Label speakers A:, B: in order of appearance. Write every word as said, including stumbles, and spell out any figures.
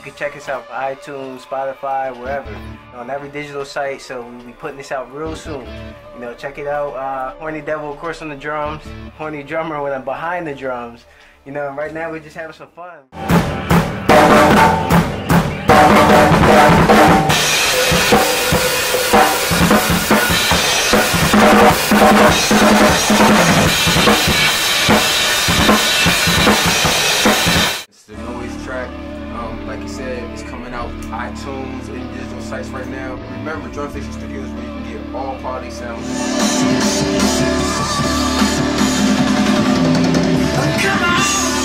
A: can check us out on iTunes, Spotify, wherever, on every digital site. So we'll be putting this out real soon. You know, check it out. Uh, Horny Devil, of course, on the drums. Horny Drummer when I'm behind the drums. You know, and right now we're just having some fun.
B: It's the Noise track. Um, like you said, it's coming out iTunes and digital sites right now. Remember, Drum Station Studios, where you can get all quality sounds.
C: Come on!